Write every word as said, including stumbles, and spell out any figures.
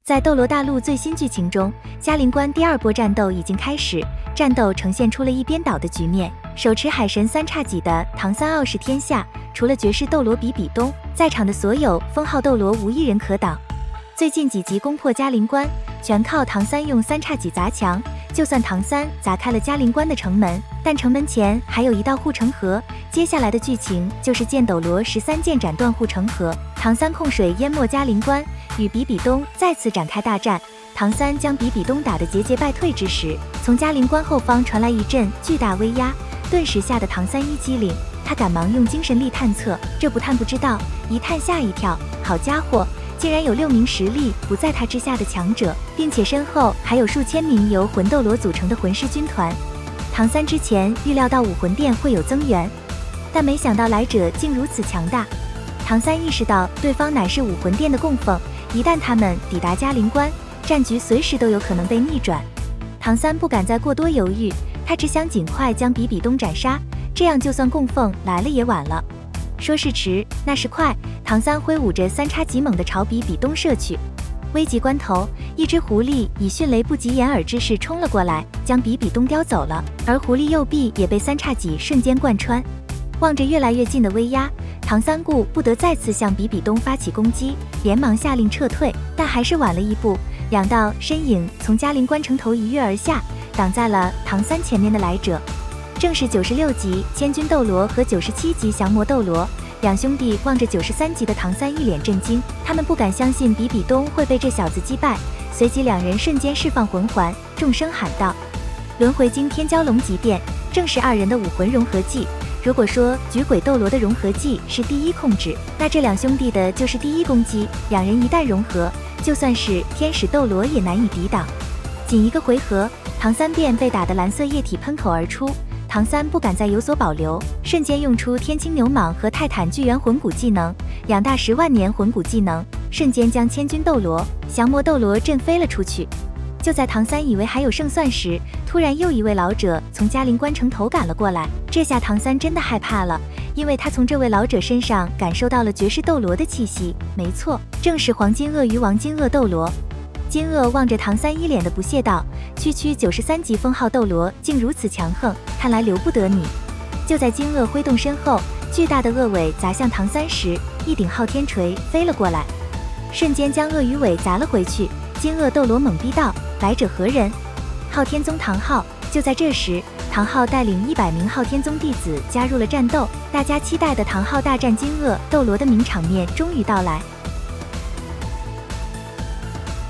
在斗罗大陆最新剧情中，嘉陵关第二波战斗已经开始，战斗呈现出了一边倒的局面。手持海神三叉戟的唐三傲视天下，除了绝世斗罗比比东，在场的所有封号斗罗无一人可挡。最近几集攻破嘉陵关，全靠唐三用三叉戟砸墙。就算唐三砸开了嘉陵关的城门，但城门前还有一道护城河。接下来的剧情就是剑斗罗十三剑斩断护城河，唐三控水淹没嘉陵关，与比比东再次展开大战。唐三将比比东打得节节败退之时，从嘉陵关后方传来一阵巨大威压，顿时吓得唐三一激灵。他赶忙用精神力探测，这不探不知道，一探吓一跳，好家伙！竟然有六名实力不在他之下的强者，并且身后还有数千名由魂斗罗组成的魂师军团。唐三之前预料到武魂殿会有增援，但没想到来者竟如此强大。唐三意识到对方乃是武魂殿的供奉，一旦他们抵达嘉陵关，战局随时都有可能被逆转。唐三不敢再过多犹豫，他只想尽快将比比东斩杀，这样就算供奉来了也晚了。说时迟，那时快，唐三挥舞着三叉戟猛地朝比比东射去。危急关头，一只狐狸以迅雷不及掩耳之势冲了过来，将比比东叼走了，而狐狸右臂也被三叉戟瞬间贯穿。望着越来越近的威压，唐三顾不得再次向比比东发起攻击，连忙下令撤退，但还是晚了一步。两道身影从嘉陵关城头一跃而下，挡在了唐三前面的来者。正是九十六级千军斗罗和九十七级降魔斗罗。两兄弟望着九十三级的唐三一脸震惊，他们不敢相信比比东会被这小子击败。随即两人瞬间释放魂环，众声喊道：轮回经天蛟龙极变，正是二人的武魂融合技。如果说举鬼斗罗的融合技是第一控制，那这两兄弟的就是第一攻击。两人一旦融合，就算是天使斗罗也难以抵挡。仅一个回合，唐三便被打得蓝色液体喷口而出。唐三不敢再有所保留，瞬间用出天青牛蟒和泰坦巨猿魂骨技能，两大十万年魂骨技能，瞬间将千军斗罗、降魔斗罗震飞了出去。就在唐三以为还有胜算时，突然又一位老者从嘉陵关城头赶了过来。这下唐三真的害怕了，因为他从这位老者身上感受到了绝世斗罗的气息。没错，正是黄金鳄鱼王金鳄斗罗。金鳄望着唐三一脸的不屑道：区区九十三级封号斗罗竟如此强横，看来留不得你。就在金鳄挥动身后，巨大的鳄尾砸向唐三时，一顶昊天锤飞了过来，瞬间将鳄鱼尾砸了回去。金鳄斗罗猛逼道：来者何人？昊天宗唐昊。就在这时，唐昊带领一百名昊天宗弟子加入了战斗，大家期待的唐昊大战金鳄斗罗的名场面终于到来。